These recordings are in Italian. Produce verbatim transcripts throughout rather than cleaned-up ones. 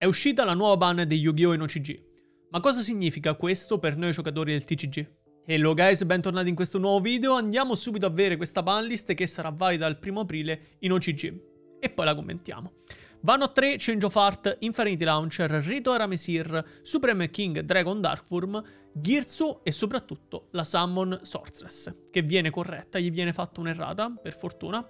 È uscita la nuova ban di Yu-Gi-Oh! In O C G. Ma cosa significa questo per noi giocatori del T C G? Hello guys, bentornati in questo nuovo video. Andiamo subito a vedere questa banlist che sarà valida dal primo aprile in O C G. E poi la commentiamo. Vanno tre Change of Heart, Infinity Launcher, Rito Aramesir, Supreme King Dragon Darkworm, Girzu e soprattutto la Summon Sorceress, che viene corretta, gli viene fatta un'errata, per fortuna.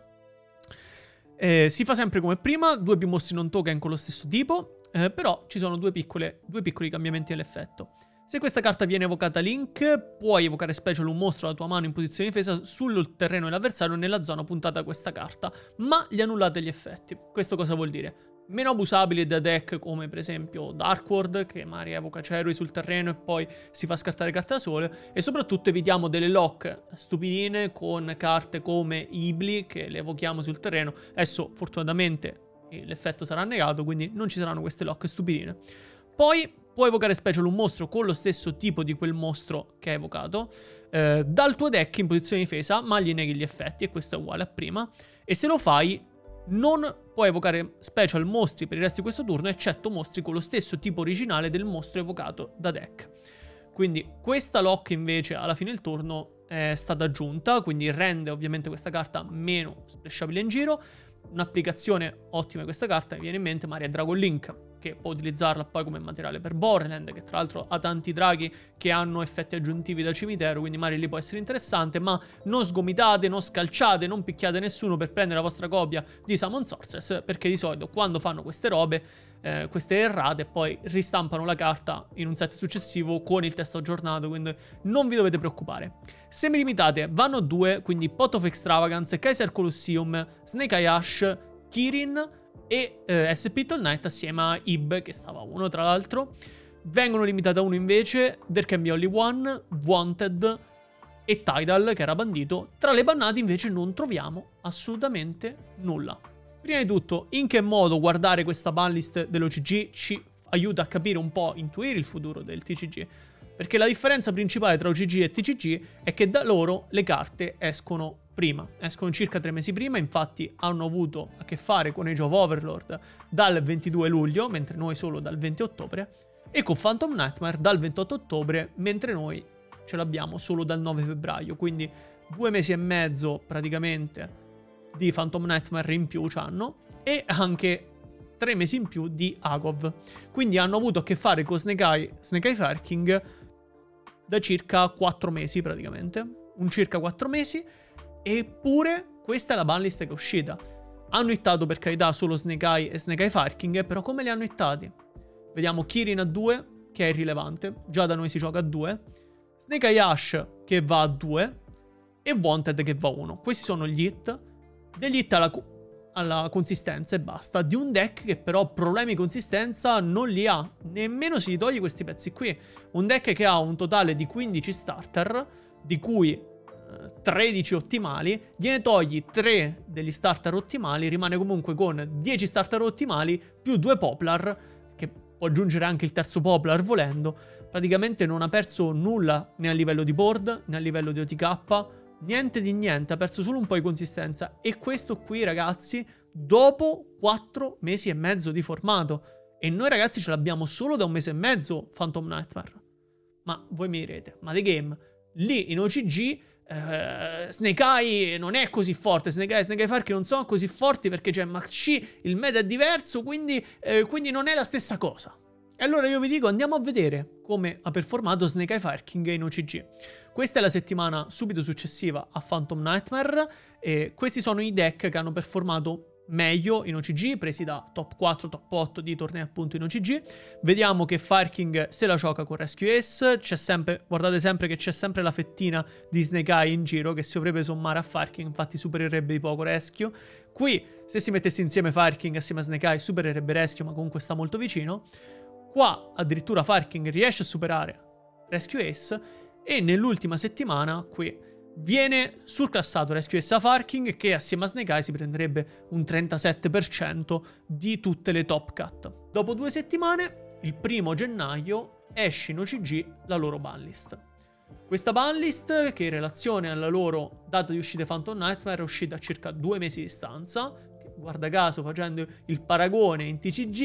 Eh, si fa sempre come prima, due più mostri non token con lo stesso tipo, eh, però ci sono due, piccole, due piccoli cambiamenti all'effetto. Se questa carta viene evocata Link, puoi evocare special un mostro dalla tua mano in posizione di difesa sul terreno dell'avversario nella zona puntata da questa carta, ma gli annullate gli effetti. Questo cosa vuol dire? Meno abusabili da deck come per esempio Darkworld, che magari evoca Cerui sul terreno e poi si fa scartare carte da sole, e soprattutto evitiamo delle lock stupidine con carte come Ibli, che le evochiamo sul terreno. Adesso fortunatamente l'effetto sarà negato, quindi non ci saranno queste lock stupidine. Poi puoi evocare special un mostro con lo stesso tipo di quel mostro che hai evocato eh, dal tuo deck in posizione di difesa, ma gli neghi gli effetti, e questo è uguale a prima. E se lo fai, non puoi evocare special mostri per il resto di questo turno, eccetto mostri con lo stesso tipo originale del mostro evocato da deck. Quindi questa lock invece alla fine del turno è stata aggiunta, quindi rende ovviamente questa carta meno splashabile in giro. Un'applicazione ottima di questa carta mi viene in mente magari è Dragon Link, che può utilizzarla poi come materiale per Borderland, che tra l'altro ha tanti draghi che hanno effetti aggiuntivi dal cimitero, quindi magari lì può essere interessante, ma non sgomitate, non scalciate, non picchiate nessuno per prendere la vostra copia di Summon Sorceress, perché di solito quando fanno queste robe, eh, queste errate, poi ristampano la carta in un set successivo con il testo aggiornato, quindi non vi dovete preoccupare. Semi limitate, vanno due, quindi Pot of Extravagance, Kaiser Colosseum, Snake Eye Ash, Kirin e eh, S P Tall Knight assieme a Ib, che stava a uno tra l'altro. Vengono limitate a uno invece There Can Be Only One, Wanted e Tidal, che era bandito. Tra le bannate invece non troviamo assolutamente nulla. Prima di tutto, in che modo guardare questa banlist dell'O C G ci aiuta a capire un po', intuire il futuro del T C G? Perché la differenza principale tra O C G e T C G è che da loro le carte escono prima, escono circa tre mesi prima. Infatti hanno avuto a che fare con Age of Overlord dal ventidue luglio, mentre noi solo dal venti ottobre, e con Phantom Nightmare dal ventotto ottobre, mentre noi ce l'abbiamo solo dal nove febbraio, quindi due mesi e mezzo praticamente di Phantom Nightmare in più c'hanno, e anche tre mesi in più di Agov. Quindi hanno avuto a che fare con Snake Eye, Snake Eye Fire King da circa quattro mesi praticamente, un circa quattro mesi. Eppure questa è la banlist che è uscita. Hanno hittato per carità solo Snake Eye e Snake Eye Fire King, però come li hanno hittati? Vediamo Kirin a due, che è irrilevante, già da noi si gioca a due, Snake Eye Ash che va a due e Wanted che va a uno. Questi sono gli hit. Degli hit alla, alla consistenza e basta, di un deck che però problemi di consistenza non li ha, nemmeno se gli togli questi pezzi qui. Un deck che ha un totale di quindici starter, di cui tredici ottimali, gliene togli tre degli starter ottimali, rimane comunque con dieci starter ottimali più due Poplar, che può aggiungere anche il terzo Poplar volendo. Praticamente non ha perso nulla né a livello di board né a livello di O T K, niente di niente, ha perso solo un po' di consistenza. E questo qui ragazzi dopo quattro mesi e mezzo di formato, e noi ragazzi ce l'abbiamo solo da un mese e mezzo Phantom Nightmare. Ma voi mi direte, ma The Game lì in O C G Uh, Snake Eye non è così forte, Snake Eye e Snake Eye Fire King non sono così forti perché c'è Max C, il meta è diverso, quindi, eh, quindi non è la stessa cosa. E allora io vi dico, andiamo a vedere come ha performato Snake Eye Fire King in O C G. Questa è la settimana subito successiva a Phantom Nightmare, e questi sono i deck che hanno performato meglio in O C G, presi da top quattro, top otto di tornei appunto in O C G. Vediamo che Fire King se la gioca con Rescue Ace, c'è sempre, guardate sempre che c'è sempre la fettina di Snake Eye in giro che si dovrebbe sommare a Fire King, infatti supererebbe di poco Rescue. Qui se si mettesse insieme Fire King assieme a Snake Eye supererebbe Rescue, ma comunque sta molto vicino. Qua addirittura Fire King riesce a superare Rescue Ace, e nell'ultima settimana qui viene surclassato Rescue Ace Fire King, che assieme a Snake Eye si prenderebbe un trentasette per cento di tutte le top cut. Dopo due settimane, il primo gennaio, esce in O C G la loro banlist. Questa banlist, che in relazione alla loro data di uscita Phantom Nightmare è uscita a circa due mesi di distanza, che guarda caso facendo il paragone in T C G,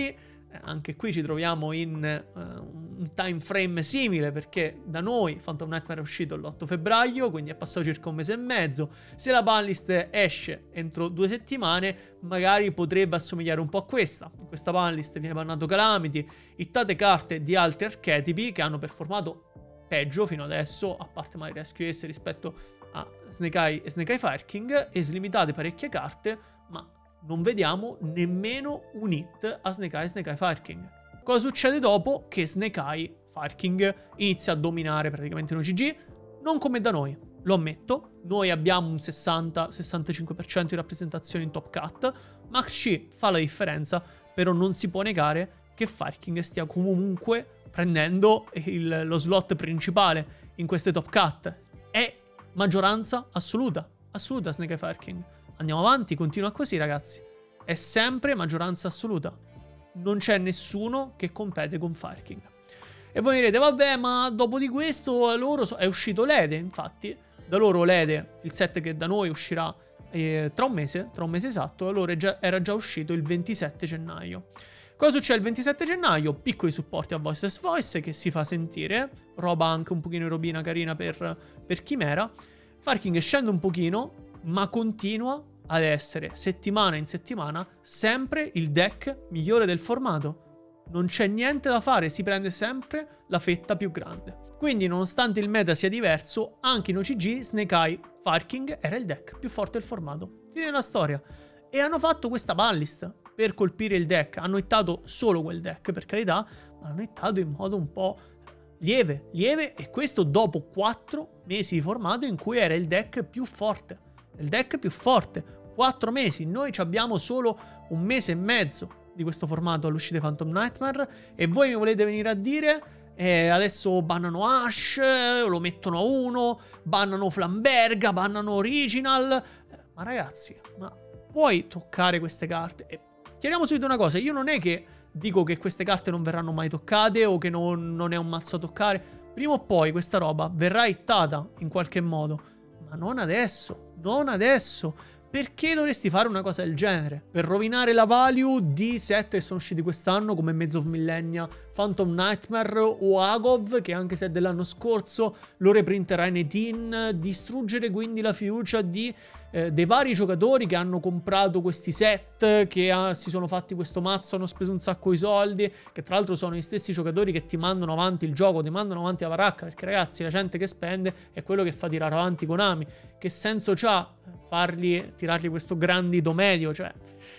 Eh, anche qui ci troviamo in uh, un time frame simile, perché da noi Phantom Nightmare è uscito l'otto febbraio, quindi è passato circa un mese e mezzo. Se la banlist esce entro due settimane, magari potrebbe assomigliare un po' a questa. In questa banlist viene bannato Calamity, hittate carte di altri archetipi che hanno performato peggio fino adesso, a parte magari Rescue Ace rispetto a Snake Eye e Snake Eye Fire King, e slimitate parecchie carte, ma non vediamo nemmeno un hit a Snake Eye e Snake Eye Fire King. Cosa succede dopo? Che Snake Eye Fire King inizia a dominare praticamente in O C G, non come da noi, lo ammetto. Noi abbiamo un sessanta sessantacinque per cento di rappresentazione in top cut, Max C fa la differenza, però non si può negare che Fire King stia comunque prendendo il, lo slot principale in queste top cut. È maggioranza assoluta, assoluta Snake Eye Fire King. Andiamo avanti, continua così ragazzi. È sempre maggioranza assoluta. Non c'è nessuno che compete con Fire King. E voi direte, vabbè, ma dopo di questo loro so è uscito l'Ede, infatti. Da loro l'Ede, il set che da noi uscirà eh, tra un mese, tra un mese esatto, loro già, era già uscito il ventisette gennaio. Cosa succede il ventisette gennaio? Piccoli supporti a Voiceless Voice che si fa sentire, roba anche un pochino robina carina per, per Chimera. Fire King scende un pochino, ma continua ad essere settimana in settimana sempre il deck migliore del formato. Non c'è niente da fare, si prende sempre la fetta più grande. Quindi nonostante il meta sia diverso, anche in O C G Snake Eye Fire King era il deck più forte del formato. Fine della storia. E hanno fatto questa banlist per colpire il deck. Hanno hittato solo quel deck, per carità, ma hanno hittato in modo un po' lieve, lieve, e questo dopo quattro mesi di formato in cui era il deck più forte. Il deck più forte, quattro mesi, noi abbiamo solo un mese e mezzo di questo formato all'uscita di Phantom Nightmare, e voi mi volete venire a dire eh, adesso bannano Ash, lo mettono a uno, bannano Flamberga, bannano Original, eh, ma ragazzi, ma puoi toccare queste carte? E chiariamo subito una cosa, io non è che dico che queste carte non verranno mai toccate o che non, non è un mazzo da toccare, prima o poi questa roba verrà hittata in qualche modo, ma non adesso. Non adesso. Perché dovresti fare una cosa del genere? Per rovinare la value di set che sono usciti quest'anno come Maze of Millennia, Phantom Nightmare o Agov, che anche se è dell'anno scorso lo reprinterà in eighteen, distruggere quindi la fiducia di, eh, dei vari giocatori che hanno comprato questi set, che ha, si sono fatti questo mazzo, hanno speso un sacco di soldi, che tra l'altro sono gli stessi giocatori che ti mandano avanti il gioco, ti mandano avanti la baracca, perché ragazzi la gente che spende è quello che fa tirare avanti Konami. Che senso c'ha fargli, tirargli questo grandito medio? Cioè,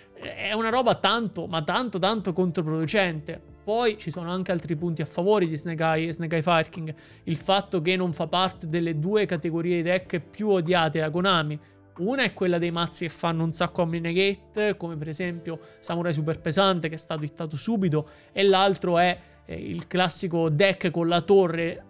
è una roba tanto, ma tanto, tanto controproducente. Poi ci sono anche altri punti a favore di Snake Eye e Snake Eye Fire King. Il fatto che non fa parte delle due categorie di deck più odiate da Konami. Una è quella dei mazzi che fanno un sacco Omninegate, come per esempio Samurai Super Pesante, che è stato hittato subito, e l'altro è eh, il classico deck con la torre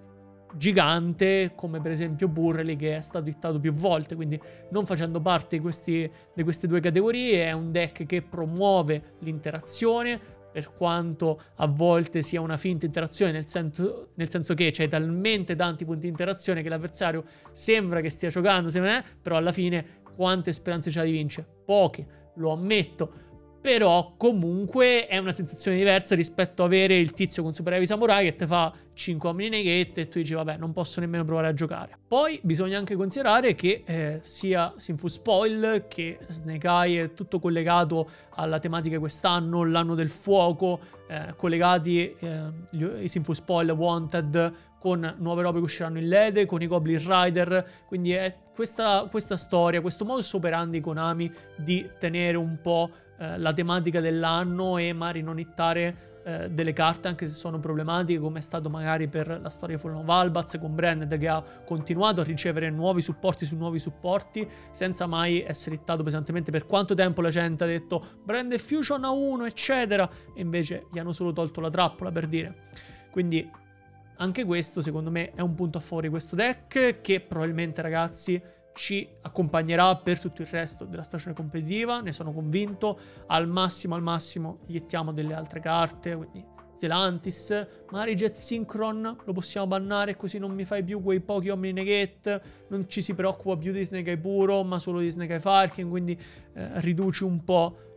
gigante, come per esempio Burley, che è stato hittato più volte. Quindi non facendo parte di, questi, di queste due categorie, è un deck che promuove l'interazione, per quanto a volte sia una finta interazione, nel senso, nel senso che c'è talmente tanti punti di interazione che l'avversario sembra che stia giocando, sembra, eh, però alla fine quante speranze c'ha di vincere? Poche, lo ammetto. Però comunque è una sensazione diversa rispetto a avere il tizio con Super Heavy Samurai che ti fa cinque Omninegate e tu dici vabbè, non posso nemmeno provare a giocare. Poi bisogna anche considerare che eh, sia Sinful Spoil che Snake Eye è tutto collegato alla tematica di quest'anno, l'anno del fuoco, eh, collegati eh, i Sinful Spoil Wanted con nuove robe che usciranno in L E D, con i Goblin Rider, quindi è questa, questa storia, questo modus operandi Konami di tenere un po' eh, la tematica dell'anno e magari non hittare eh, delle carte anche se sono problematiche, come è stato magari per la storia di Fallen of Albaz con Branded, che ha continuato a ricevere nuovi supporti su nuovi supporti senza mai essere hittato pesantemente. Per quanto tempo la gente ha detto Branded Fusion a uno eccetera, e invece gli hanno solo tolto la trappola, per dire. Quindi anche questo secondo me è un punto a favore di questo deck, che probabilmente ragazzi ci accompagnerà per tutto il resto della stagione competitiva, ne sono convinto. Al massimo, al massimo gli delle altre carte, quindi Zelantis, magari Jet Synchron lo possiamo bannare, così non mi fai più quei pochi Omninegate, non ci si preoccupa più di Snake Eye puro ma solo di Snake Eye Fire King, quindi eh, riduci un po'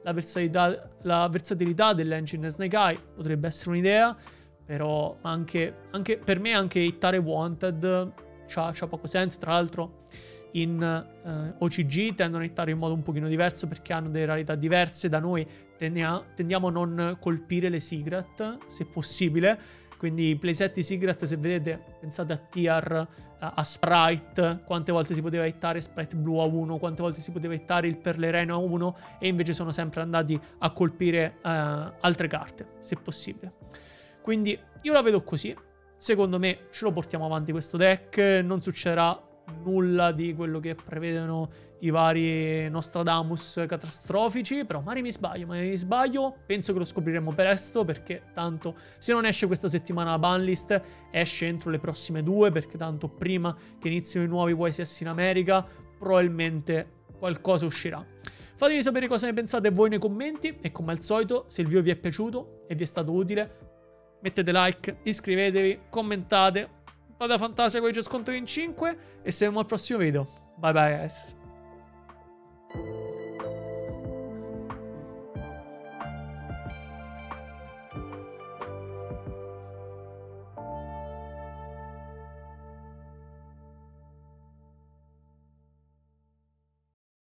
la versatilità, la versatilità dell'engine Snake Eye potrebbe essere un'idea, però anche, anche per me anche hittare Wanted c'ha, c'ha poco senso. Tra l'altro in eh, O C G tendono a hittare in modo un pochino diverso perché hanno delle rarità diverse. Da noi tendia, tendiamo a non colpire le Sigret se possibile, quindi i playset di Sigret, se vedete, pensate a Tier, a, a Sprite, quante volte si poteva hittare Sprite blu a uno, quante volte si poteva hittare il Perlereno a uno, e invece sono sempre andati a colpire eh, altre carte, se possibile. Quindi io la vedo così. Secondo me ce lo portiamo avanti questo deck, non succederà nulla di quello che prevedono i vari Nostradamus catastrofici, però magari mi sbaglio, magari mi sbaglio, penso che lo scopriremo presto, perché tanto se non esce questa settimana la banlist esce entro le prossime due, perché tanto prima che inizino i nuovi Y S S in America probabilmente qualcosa uscirà. Fatemi sapere cosa ne pensate voi nei commenti, e come al solito, se il video vi è piaciuto e vi è stato utile, mettete like, iscrivetevi, commentate, fate fantasia con i scontri in cinque, e ci vediamo al prossimo video. Bye bye guys.